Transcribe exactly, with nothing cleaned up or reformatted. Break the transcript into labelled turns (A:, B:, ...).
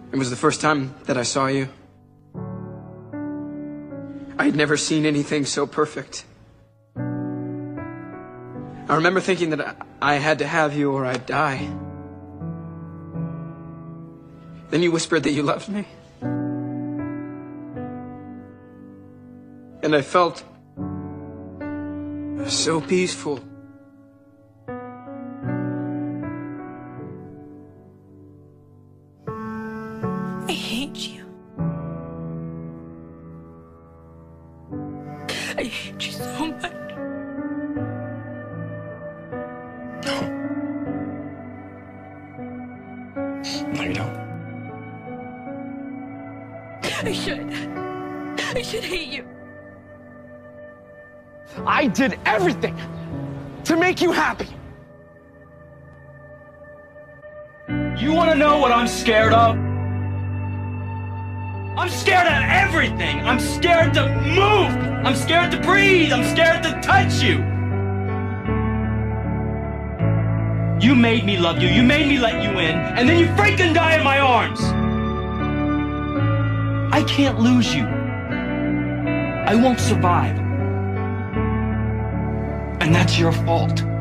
A: It was the first time that I saw you. I had never seen anything so perfect. I remember thinking that I had to have you or I'd die. Then you whispered that you loved me. And I felt so peaceful.
B: I hate you. I hate you so much.
C: No. No, you don't.
B: I should. I should hate you.
C: I did everything to make you happy.
D: You want to know what I'm scared of? I'm scared of everything. I'm scared to move. I'm scared to breathe. I'm scared to touch you. You made me love you. You made me let you in, and then you freaking die in my arms. I can't lose you. I won't survive. And that's your fault.